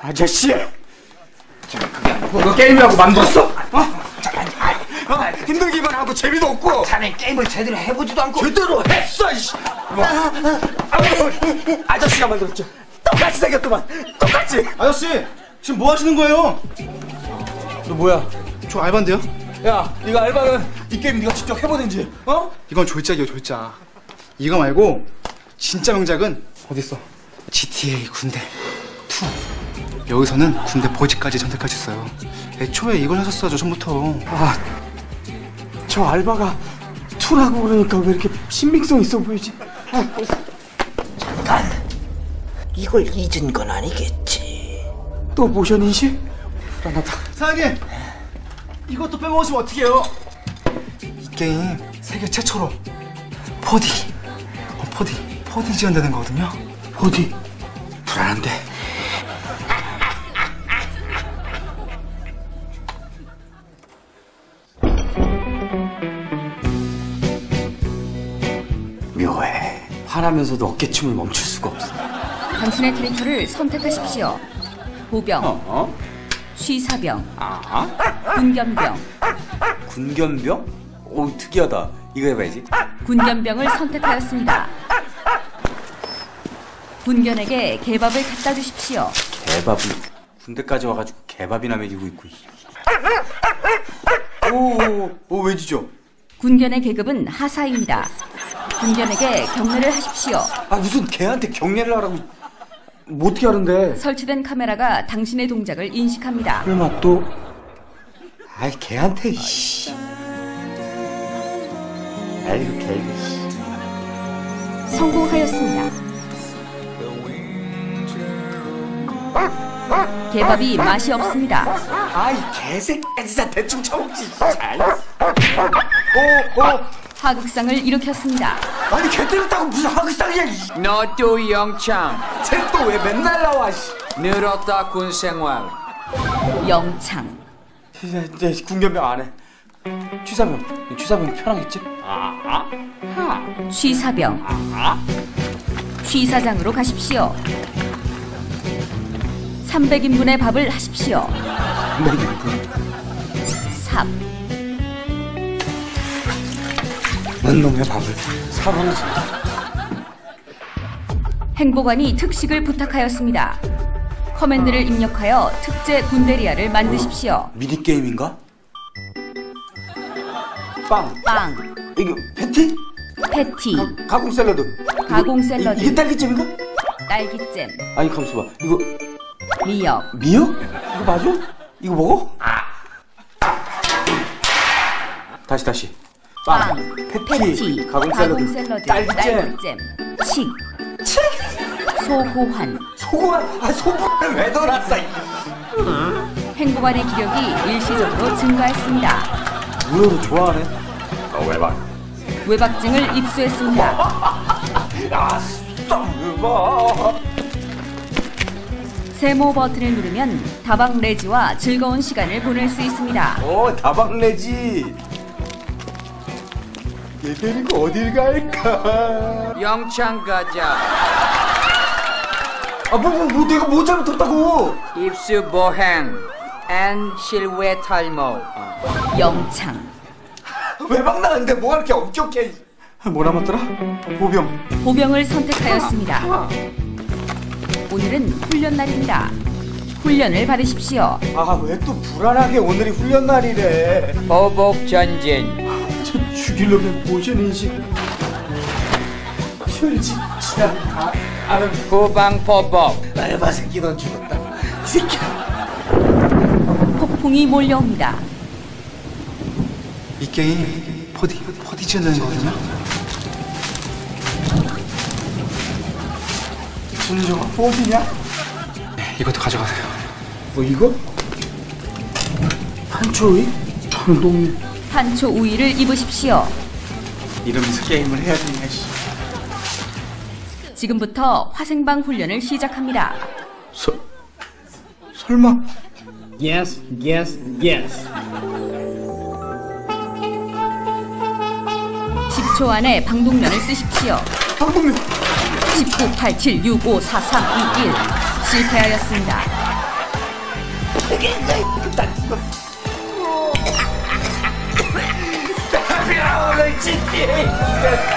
아저씨! 너 게임이라고 만들었어? 힘들기만 하고 재미도 없고. 자네 게임을 제대로 해보지도 않고. 제대로 했어, 이씨. 아저씨가 만들었죠. 똑같이 생겼더만. 똑같이. 아저씨, 지금 뭐 하시는 거예요? 너 뭐야? 저 알바인데요? 야, 이거 알바는 이 게임 네가 직접 해보든지. 어? 이건 졸작이에요, 졸작. 이거 말고 진짜 명작은 어딨어? GTA 군대 2. 여기서는 군대 보직까지 선택할 수 있어요. 애초에 이걸 하셨어야죠, 처음부터. 아, 저 알바가 투라고 그러니까 왜 이렇게 신빙성 있어 보이지? 잠깐. 이걸 잊은 건 아니겠지. 또 모션 인식? 불안하다. 사장님! 이것도 빼먹으시면 어떡해요? 이 게임 세계 최초로 4D 4D 지원되는 거거든요. 어디? 불안한데. 묘해. 화나면서도 어깨춤을 멈출 수가 없어. 당신의 캐릭터를 선택하십시오. 보병, 취사병, 군견병. 군견병? 오, 특이하다. 이거 해봐야지. 군견병을 선택하였습니다. 군견에게 개밥을 갖다 주십시오. 개밥을 군대까지 와가지고 개밥이나 먹이고 있고. 오, 왜 지죠? 군견의 계급은 하사입니다. 군견에게 경례를 하십시오. 아, 무슨 개한테 경례를 하라고. 뭐 어떻게 하는데? 설치된 카메라가 당신의 동작을 인식합니다. 설마 또? 아이, 개한테, 씨. 아이고, 개. 성공하였습니다. 개밥이 맛이 없습니다. 아이, 개새끼 진짜 대충 쳐먹지. 잘. 하극상을 일으켰습니다. 아니, 개 때렸다고 무슨 하극상이야. 너도 영창 쟤 또 왜 맨날 나와, 씨. 늘었다 군생활. 영창. 이제 군견병 안 해. 취사병 편하겠지? 취사병. 취사장으로 가십시오. 300인분의 밥을 하십시오. 3. 뭔 놈의 밥을 사방을. 행보관이 특식을 부탁하였습니다. 커맨드를 입력하여 특제 군대리아를 만드십시오. 미니게임인가? 빵. 이거 패티? 패티. 가공 샐러드. 가공 샐러드. 이게 딸기잼인가? 딸기잼. 아니, 가만있어 봐. 이거 미역. 미역? 이거 맞아? 이거 먹어? 다시. 빵. 패티. 가공 샐러드. 딸기잼. 칡. 소고환. 소고를 왜 넣어놨어? 행보관의 기력이 일시적으로 증가했습니다. 우여도 좋아하네. 외박증을 입수했습니다. 세모 버튼을 누르면 다방 레지와 즐거운 시간을 보낼 수 있습니다. 다방 레지. 얘 데리고 어딜 갈까? 영창 가자. 내가 뭐 잘못했다고? 입수 보행 앤 실외 탈모. 영창. 외박 나는데 뭐가 이렇게 엄격해? 뭐 남았더라? 보병을 선택하였습니다. 오늘은 훈련 날입니다. 훈련을 받으십시오. 왜 또 불안하게 오늘이 훈련 날이래? 보복 전진. 저 죽이려면 모션 인식. 진짜 후방 포복. 알바 새끼 넌 죽었다. 이 새끼야. 폭풍이 몰려옵니다. 이 게임 4D 지원되는 거거든요. 준정아, 어디냐? 네, 이것도 가져가세요. 뭐 이거? 한초이? 장동민. 판초 우위를 입으십시오. 이러면서 게임을 해야 되냐, 씨. 지금부터 화생방 훈련을 시작합니다. 설마? Yes. 10초 안에 방독면을 쓰십시오. 19, 87, 65, 4, 3, 2, 1. 실패하였습니다. 오늘 GTA